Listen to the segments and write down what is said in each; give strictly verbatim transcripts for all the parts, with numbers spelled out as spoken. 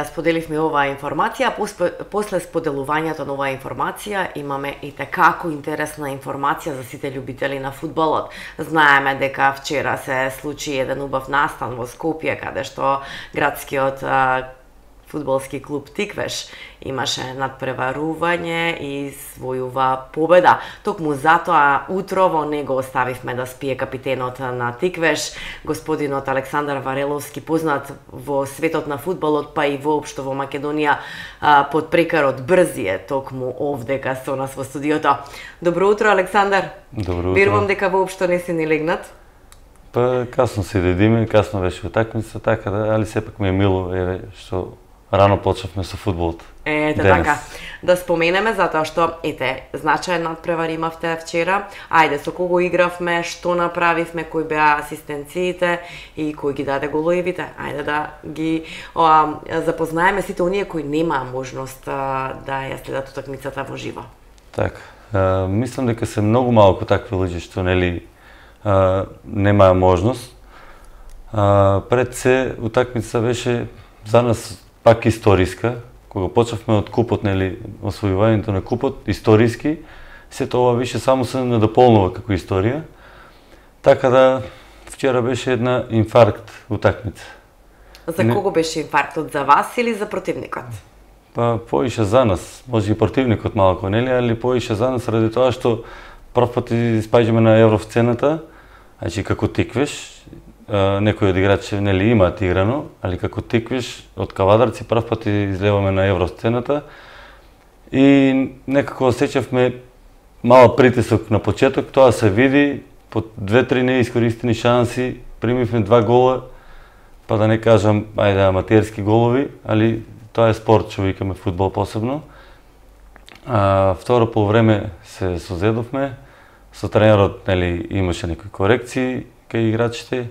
споделивме оваа информација, после, после споделувањето на оваа информација имаме и tekako интересна информација за сите љубители на фудбалот. Знаеме дека вчера се случи еден убав настан во Скопје, каде што градскиот фудбалски клуб Тиквеш имаше надпреварување и својува победа. Токму затоа утро во него оставивме да спие капитенот на Тиквеш, господинот Александар Вареловски, познат во светот на фудбалот, па и воопшто во Македонија под прекарот Брзие, токму овдека со нас во студиото. Добро утро, Александар. Добро утро. Верувам дека воопшто не си ни легнат. Па касно се дедиме, касно беше утакмица, така да, али сепак ми е мило, еве, што рано почнавме со фудбалот. Ете така, да споменеме затоа што, ете, значаен надпревар имавте вчера. Ајде, со кого игравме, што направивме, кои беа асистенциите и кој ги даде головите. Ајде да ги о, запознаеме сите оние кои немаа можност а, да ја следат утакмицата во живо. Така, а, мислам дека се многу малку такви луѓе што нели а, немаа можност. А, пред се утакмицата беше за нас пак историска. Кога почнавме од купот, нели, освојувањето на купот, историски, сето ова више само се надополнува како историја. Така да, вчера беше една инфаркт утакмица. За не... кого беше инфарктот? За вас или за противникот? Па, поише за нас. Може и противникот малку, нели, али поише за нас, ради тоа што прв пат испаѓаме на евросцената, значи како Тиквеш. Uh, некои од играчи нели имаат играно, али како Тиквеш од Кавадарци прв пат излеваме на евросцената и некако осеќавме мал притисок на почеток, тоа се види, по две-три неискористени шанси, примивме два гола, па да не кажам, ајде, аматерски голови, али тоа е спорт, што викаме фудбал посебно. А, второ полувреме се созедовме, со тренерот нели имаше некои корекции кај играчите,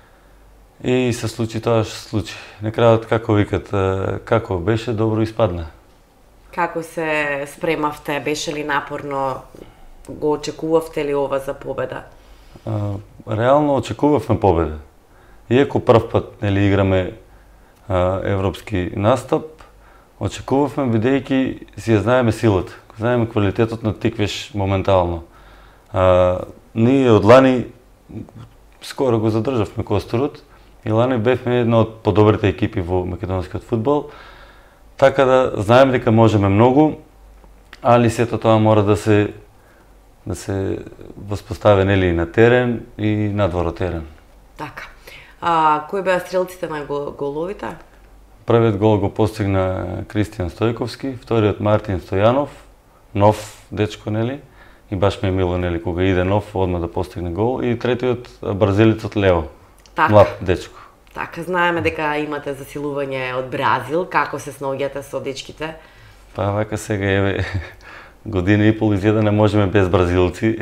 и се случи тоа што се случи. На крајот, како викат, како беше, добро испадна. Како се спремавте? Беше ли напорно? Го очекувавте ли ова за победа? А, реално очекувавме победа. Иако прв пат нели играме а, европски настап, очекувавме бидејќи си ја знаеме силата, знаеме квалитетот на Тиквеш моментално. А, ние од лани скоро го задржавме косторот. И лани бевме една од подобрите екипи во македонскиот фудбал, така да знаеме дека можеме многу, али сето тоа мора да се да се воспостави нели на терен и надвор од терен. Така. А кои беа стрелците на головите? Првиот гол го постигна Кристијан Стојковски, вториот Мартин Стојанов, нов дечко нели, и баш ми е мило нели кога иде нов одма да постигне гол, и третиот бразилецот Лео. Така. Млад дечко. Така, знаеме дека имате засилување од Бразил. Како се снаоѓате со дечките? Па вака сега еве година и пол изгледа не можеме без бразилци.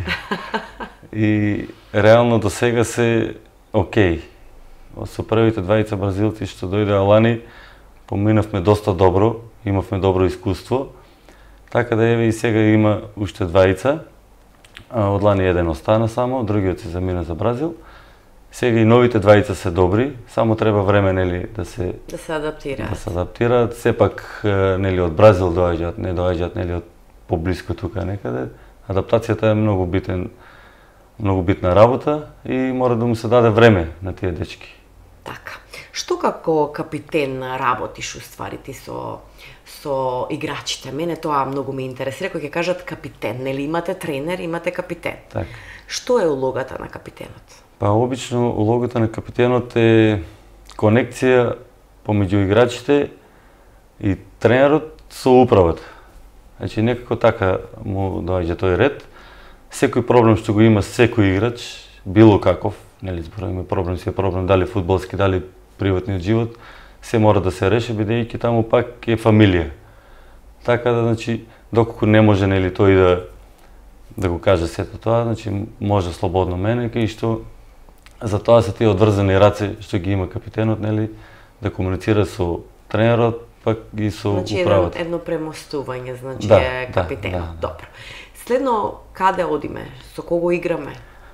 И реално до сега се окей. Со првите двајца бразилци што дојдеа лани, поминавме доста добро, имавме добро искуство. Така да еве и сега има уште двајца. Од лани еден остана само, другиот се замина за Бразил. Сега и новите двајца се добри, само треба време нели да се да се адаптираат. Да се адаптираат, сепак нели од Бразил доаѓаат, не доаѓаат нели од поблиску тука некаде. Адаптацијата е многу битен, многу битна работа и мора да му се даде време на тие дечки. Така. Што како капитен работиш уствари ти со со играчите? Мене тоа многу ме интересира кој ќе кажат капитен, нели имате тренер, имате капитен. Така. Што е улогата на капитенот? Па обично улогата на капитенот е конекција помеѓу играчите и тренерот со управата. Значи некако така му доаѓа тој ред. Секој проблем што го има секој играч, било каков, нели зборуваме проблем си е проблем, дали фудбалски, дали приватниот живот, се мора да се реши бидејќи таму пак е фамилија. Така да, значи, доколку не може нели тој да да го каже сето тоа, значи може слободно мене, кај што за тоа се тие одврзани раце што ги има капитенот, нели, да комуницира со тренерот, пак и со значи, управата. Значи едно премостување, значи да, е капитенот. Да, да. Добро. Следно, каде одиме? Со кого играме?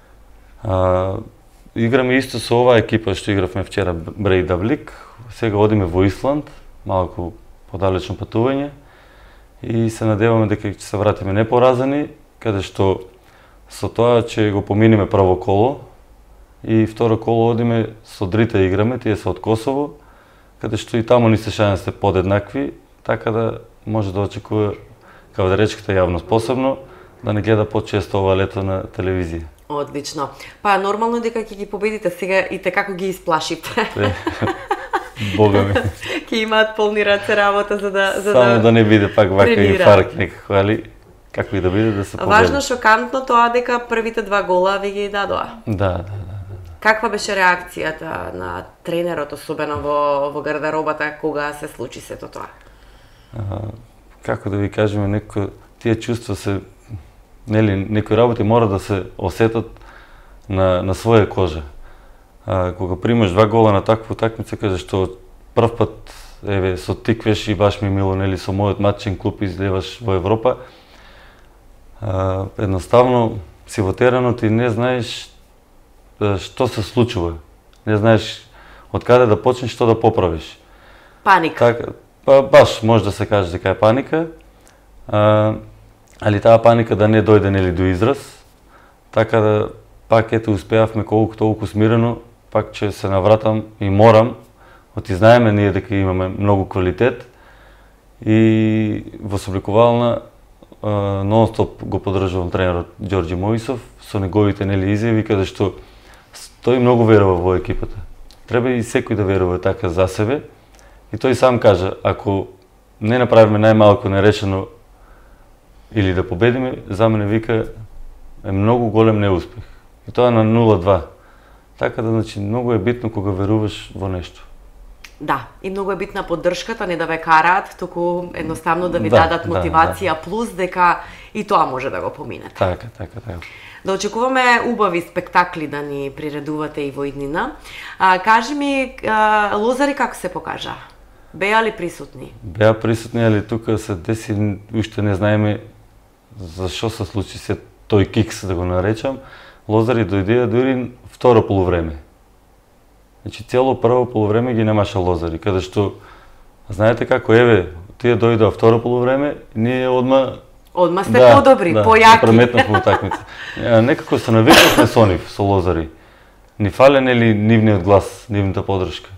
А, играме исто со оваа екипа што игравме вчера Брейдавлик. Сега одиме во Исланд, малку подалечно патување и се надеваме дека ќе се вратиме непоразени, каде што со тоа ќе го поминиме прво коло и второ коло одиме со Дрита играме, тие се од Косово, каде што и таму ни се шансите подеднакви, така да може да очекува кавадаречката јавност посебно да не гледа почесто ова лето на телевизија. Одлично. Па нормално дека ќе ги победите сега и те како ги исплашите. Бога ми. Ќе имаат полни раце работа за да за Само да, да не биде пак вака тренира. инфаркт некако, али како и да биде да се победи. Важно шокантно тоа дека првите два гола ви ги дадоа. Да, да, да. Каква беше реакцијата на тренерот, особено во во гардеробата кога се случи сето тоа? А, како да ви кажеме, некои тие чувства се, нели, некои работи мора да се осетат на на своја кожа. А, кога примаш два гола на таква утакмица, кажеш што прв пат еве со тиквеш и баш ми мило, нели, со мојот матчен клуб излеваш во Европа. А, едноставно си во теренот и не знаеш што се случува. Не знаеш од каде да почнеш, што да поправиш. Паника. Така, па баш може да се каже дека е паника. А, али таа паника да не дојде, нели, до израз. Така да пак ете успеавме колку толку смирено, пак ќе се навратам и морам, оти знаеме ние дека имаме многу квалитет и во собликувална нон-стоп го поддржувам тренерот Ѓорѓи Моисов со неговите, нели, изјави каде што тој многу верува во екипата. Треба и секој да верува така за себе. И тој сам кажа, ако не направиме најмалку нерешено или да победиме, за мене вика е многу голем неуспех. И тоа на нула два. Така да, значи, многу е битно кога веруваш во нешто. Да, и многу е битна поддршката, не да ве караат, туку едноставно да ви Да, дадат да, мотивација плюс дека и тоа може да го поминете. Така, така, така. Да очекуваме убави спектакли да ни приредувате и во иднина. А, кажи ми, а, Лозари како се покажа? Беа ли присутни? Беа присутни, али тука се деси, уште не знаеме зашо се случи се тој кикс, да го наречам. Лозари дојдеа дури второ полувреме. Значи цело прво полувреме ги немаше Лозари, каде што знаете како, еве, тие дојдоа второ полувреме, ние одма Одма сте да, подобри, да, појаки. прометнавме утакмица. Некако се навикнавме со нив, со Лозари. Ни фале, нели, нивниот глас, нивната поддршка.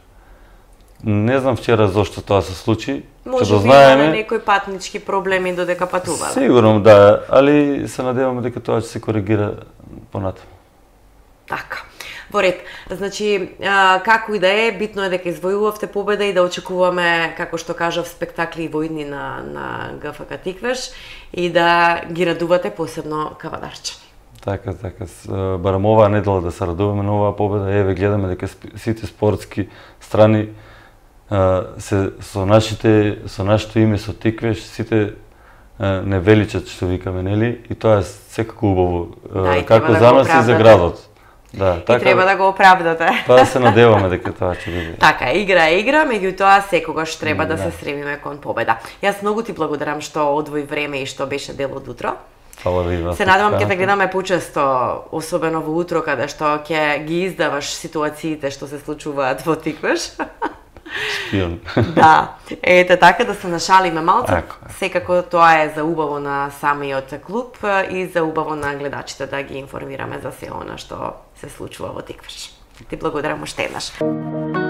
Не знам вчера зошто тоа се случи. Може да би знаеме, имале некои патнички проблеми додека патувале. Сигурно да, али се надеваме дека тоа ќе се коригира понатаму. Така. Во ред. Значи, а, како и да е, битно е дека извојувавте победа и да очекуваме, како што кажав, спектакли и војни на, на ГФК Тиквеш и да ги радувате посебно кавадарчани. Така, така. Барам оваа недела да се радуваме на оваа победа. Еве, гледаме дека сите спортски страни а, се со нашите со нашето име, со Тиквеш, сите а, не величат, што викаме, нели? И тоа е секако убаво. Да, како да за нас и за градот. Да, така, и треба да го оправдате. Па се надеваме дека тоа ќе биде. Така, игра е игра, меѓутоа секогаш треба да, Да. се стремиме кон победа. Јас многу ти благодарам што одвои време и што беше дел од утро. Фала ви вас. Се надевам ќе те гледаме почесто, особено во утро каде што ќе ги издаваш ситуациите што се случуваат во Тиквеш. Шпион. Да, ете така да се нашалиме малце. Ако е. Секако тоа е за убаво на самиот клуб и за убаво на гледачите да ги информираме за се она што се случува во Тиквеш. Ти благодарам уште еднаш.